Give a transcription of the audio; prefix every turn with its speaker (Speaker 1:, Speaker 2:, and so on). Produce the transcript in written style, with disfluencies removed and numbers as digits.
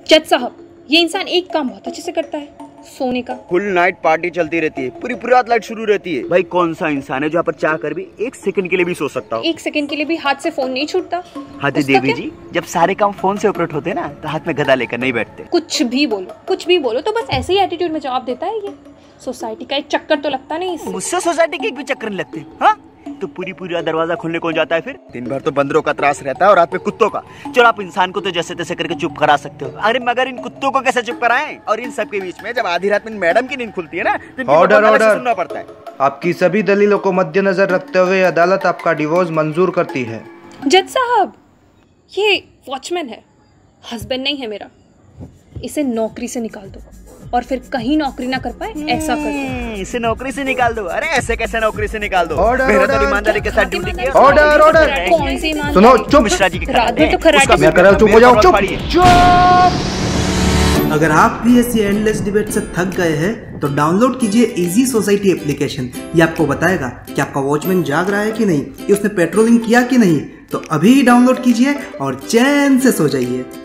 Speaker 1: जज साहब, ये इंसान एक काम बहुत अच्छे से करता है, सोने का।
Speaker 2: फुल नाइट पार्टी चलती रहती है, पूरी रात लाइट शुरू रहती है। भाई कौन सा इंसान है जो यहाँ पर चाह कर भी एक सेकंड के लिए भी सो सकता हो?
Speaker 1: एक सेकंड के लिए भी हाथ से फोन नहीं छूटता।
Speaker 2: हाँ देवी जी, जब सारे काम फोन से ऑपरेट होते हैं ना, तो हाथ में गदा लेकर नहीं बैठते।
Speaker 1: कुछ भी बोलो तो बस ऐसे ही एटीट्यूड में जवाब देता है। ये सोसाइटी का एक चक्कर तो लगता नहीं इससे।
Speaker 2: मुझसे सोसाइटी के एक भी चक्कर नहीं लगते। हाँ तो पूरी दरवाजा खोलने कौन जाता है फिर? दिन भर तो बंदरों का त्रास रहता है और रात में कुत्तों का। चलो आप इंसान को तो जैसे तैसे करके चुप करा सकते हो, अरे मगर इन कुत्तों को कैसे चुप कराएं? और इन सब के बीच में जब आधी रात में मैडम की नींद खुलती है ना, तो
Speaker 3: ऑर्डर
Speaker 2: सुनना पड़ता है।
Speaker 3: आपकी सभी दलीलों को मद्देनजर रखते हुए अदालत आपका डिवोर्स मंजूर करती है।
Speaker 1: जज साहब, ये वॉचमैन है, हस्बैंड नहीं है मेरा। इसे नौकरी से निकाल दो और फिर कहीं नौकरी ना कर पाए ऐसा कर दो।
Speaker 2: इसे नौकरी से निकाल दो? अरे ऐसे कैसे नौकरी से निकाल दो?
Speaker 3: ऑर्डर
Speaker 2: ईमानदारी के साथ ड्यूटी किया।
Speaker 3: ऑर्डर
Speaker 1: कौन सी ईमानदारी?
Speaker 3: सुनो, चुप।
Speaker 2: मिश्रा जी की
Speaker 1: रात में तो खराटे
Speaker 3: मैं कर रहा हूं, चुप हो जाओ, चुप।
Speaker 4: अगर आप भी ऐसी एंडलेस डिबेट से थक गए हैं तो डाउनलोड कीजिए इजी सोसाइटी एप्लीकेशन। ये आपको बताएगा कि आपका वॉचमैन जाग रहा है कि नहीं, कि उसने पेट्रोलिंग किया कि नहीं। तो अभी डाउनलोड कीजिए और चैन से सो जाइए।